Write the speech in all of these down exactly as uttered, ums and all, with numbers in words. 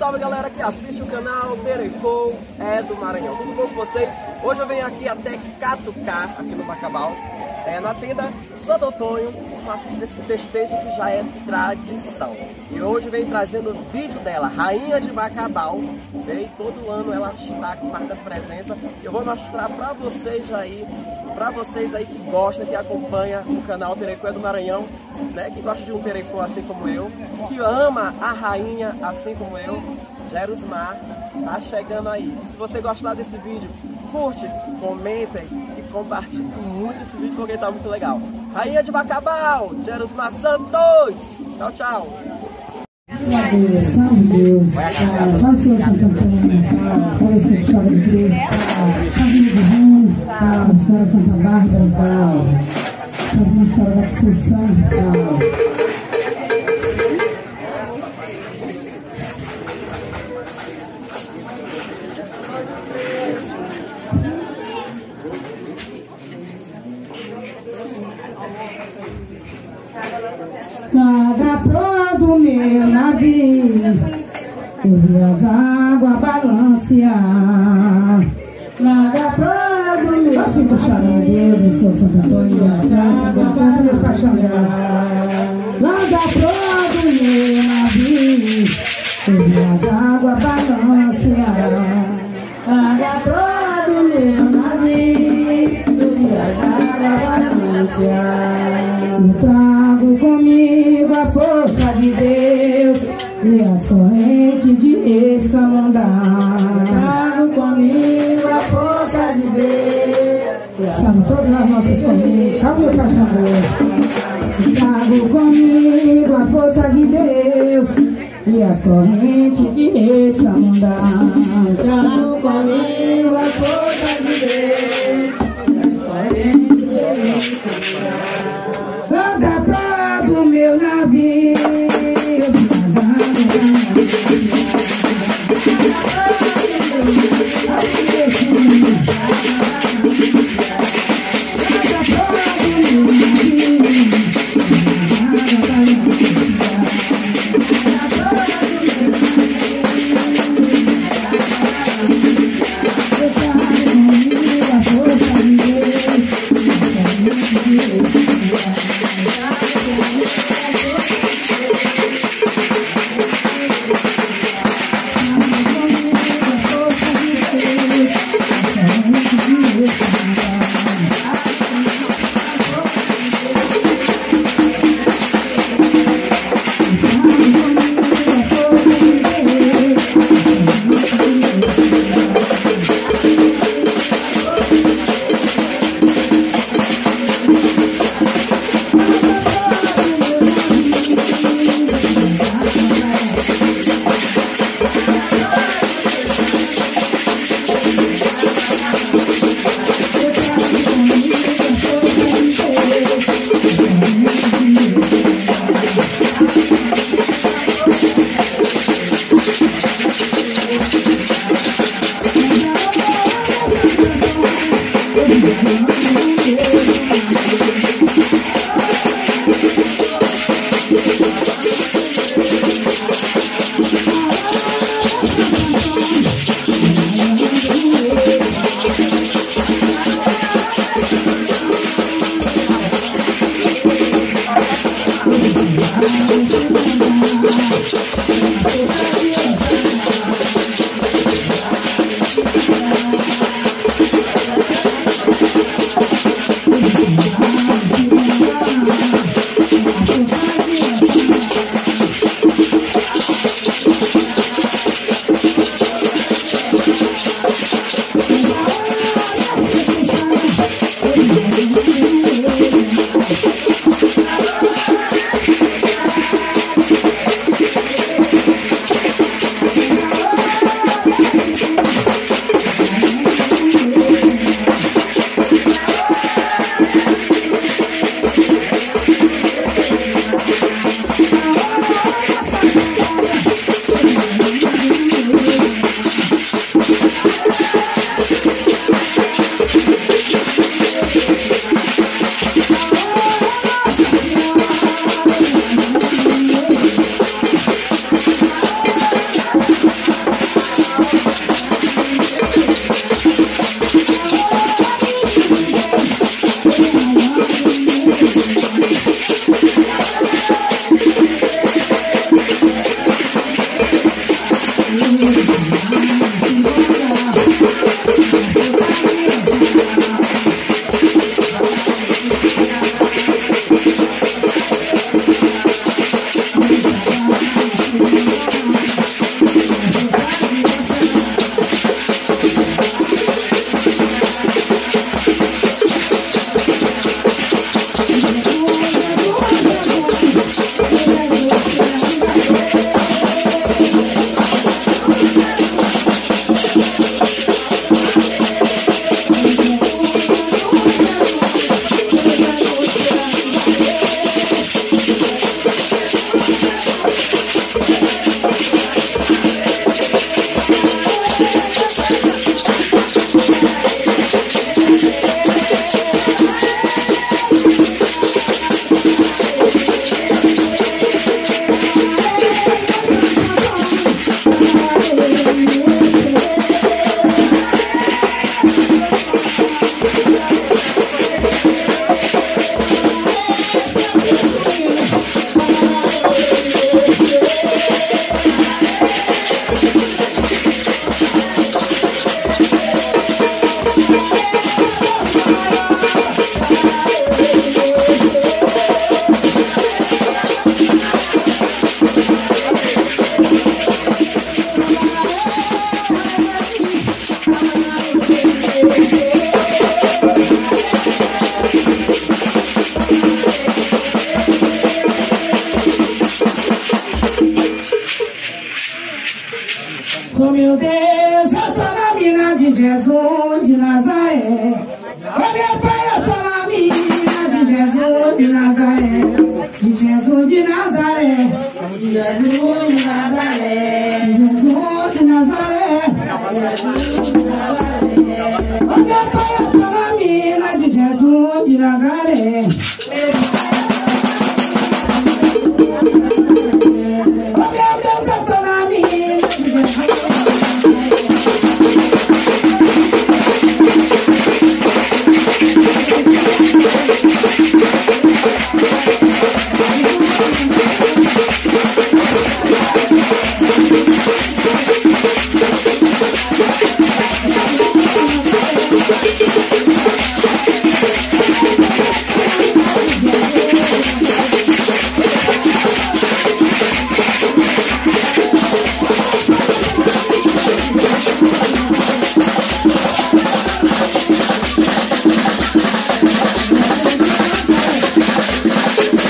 salve galera que assiste o canal Terecou é do Maranhão. Tudo bom com vocês? Hoje eu venho aqui até Catucar, aqui no Bacabal, é, na tenda Santo Antônio, uma desse festejo que já é tradição. E hoje vem trazendo o vídeo dela, Rainha de Bacabal. Vem todo ano ela está aqui marcando presença. Eu vou mostrar pra vocês aí, pra vocês aí que gostam, que acompanham o canal Terecou é do Maranhão, né? Que gosta de um terecô assim como eu, que ama a rainha assim como eu, Gerusmar, tá chegando aí. E se você gostar desse vídeo, curte, comentem e compartilhe muito esse vídeo porque tá muito legal. Rainha de Bacabal, Gerusmar Santos. Tchau, tchau. Salve Deus, salve Senhor Santo Antônio, salve essa história de Cristo, salve de Rainha, salve Senhora Santa Bárbara, salve Nossa Senhora da Conceição, nada pronto meu navio, eu vi as águas balancear. Nada pronto meu. Assim puxaram a Deus, eu sou Santo Antônio, de licença, de licença, meu paixão dela. Nada pronto meu navio, eu vi as águas balancear. Nada pronto meu navio, eu vi as águas balancear. Eu trago comigo a força de Deus e as correntes de escalondar. Trago comigo a força de Deus. Salve todas as nossas correntes, salve meu paixão Deus. Trago comigo a força de Deus e as correntes de escalondar. Trago comigo a força de Deus e as correntes de escalondar. Nada prago meu navio, Oh meu Deus, eu tô na mina de Jesus de Nazaré. Oh meu pai, eu tô na mina de Jesus de Nazaré. De Jesus de Nazaré. De Jesus de Nazaré. De Jesus de Nazaré. Oh meu pai, eu tô na mina de Jesus de Nazaré.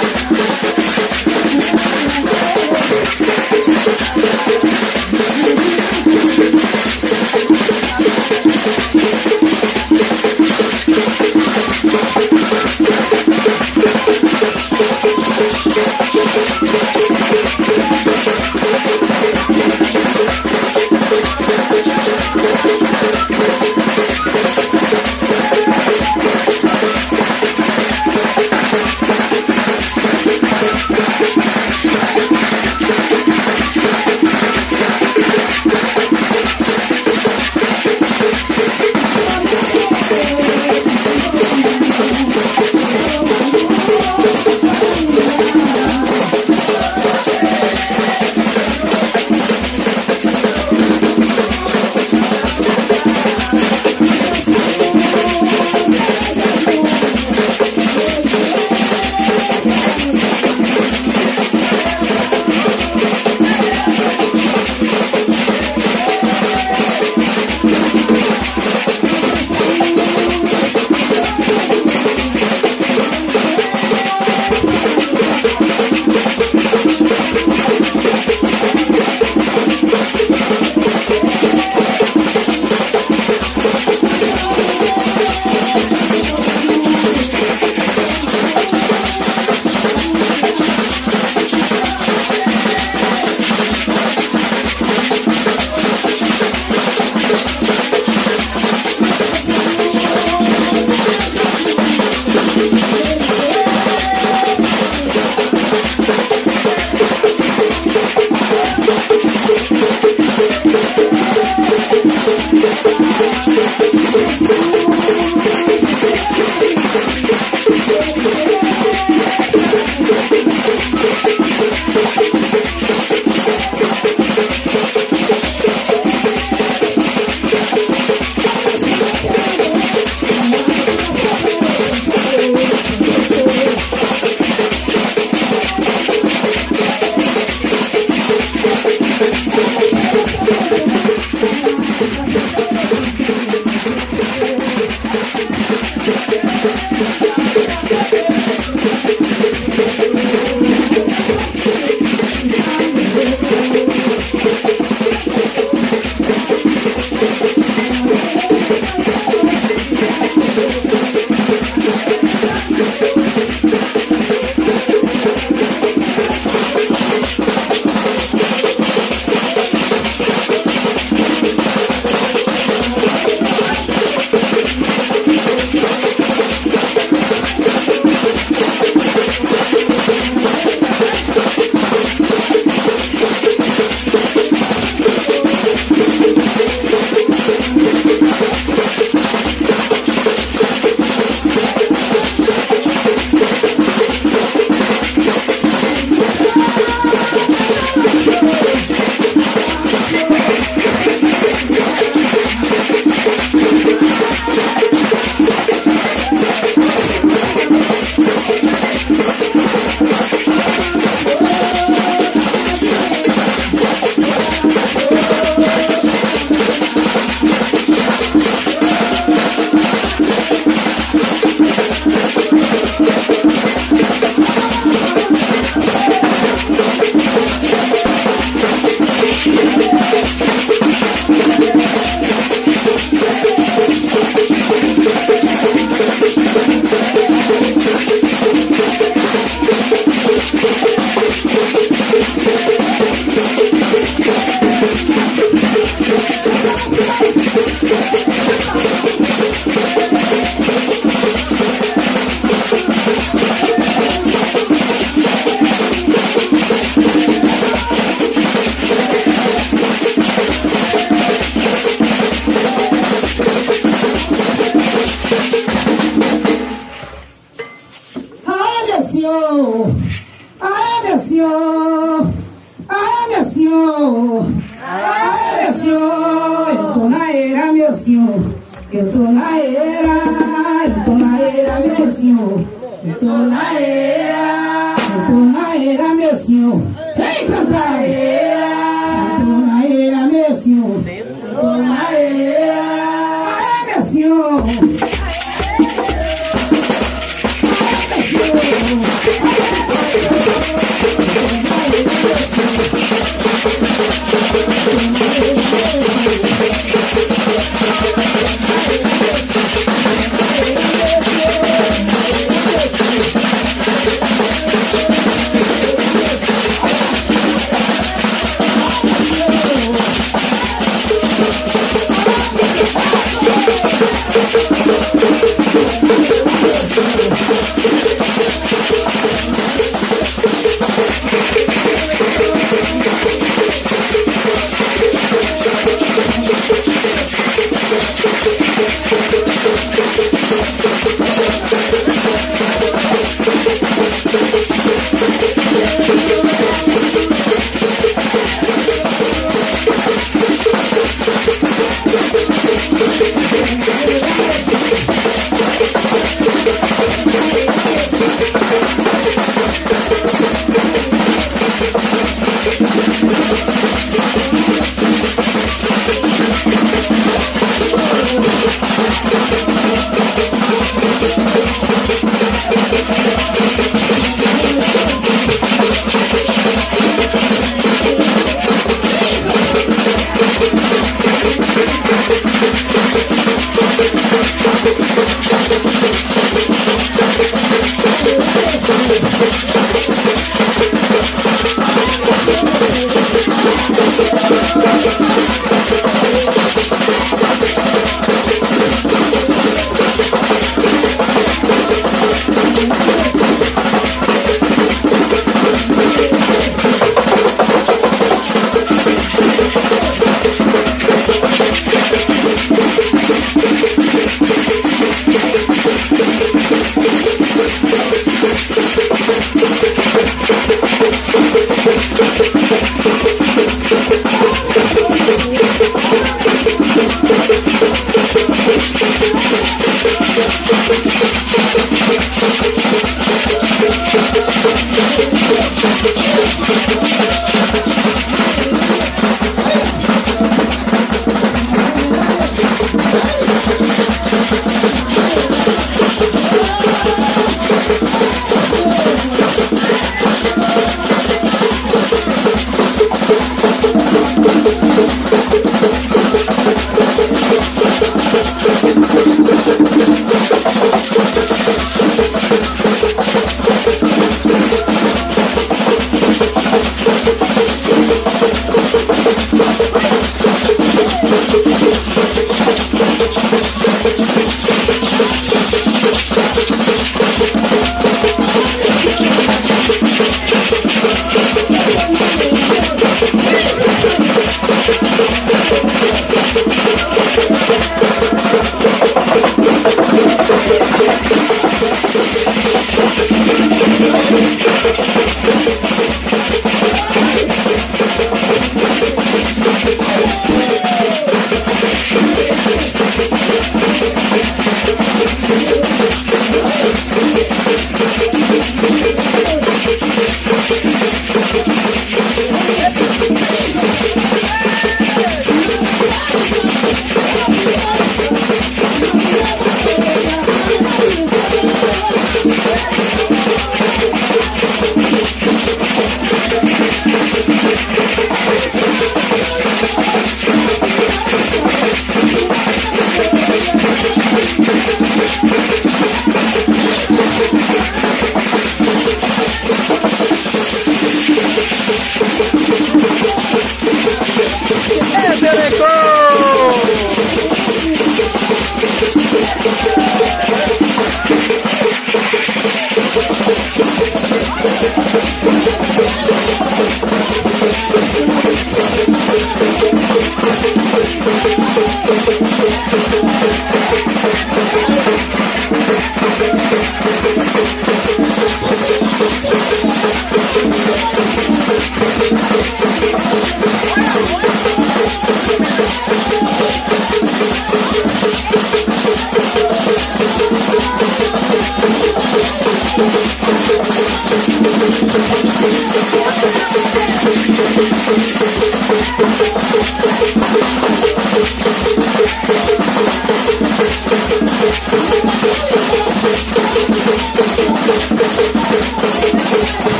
Thank you. Eu tô na era, eu tô na era, meu senhor. Eu tô na era, eu tô na era, meu senhor. Vem cantar era, eu tô na era, meu senhor. Eu tô na era, aê, meu senhor.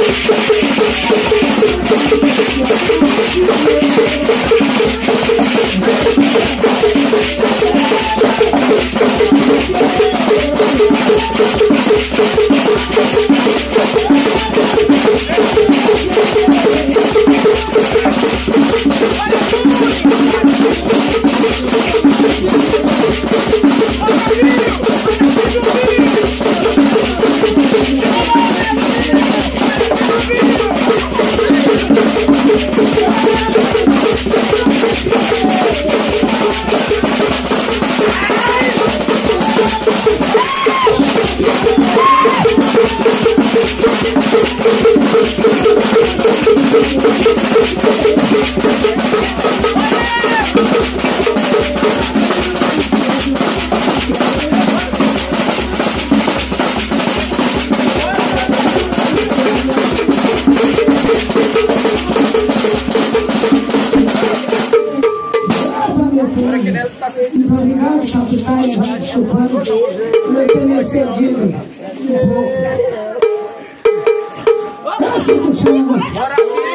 Muito obrigado, catucar, e vai desculpando por eu ter me excedido um pouco. Assim que chama.